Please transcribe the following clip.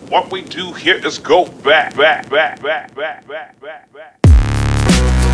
What we do here is go back, back, back, back, back, back, back, back.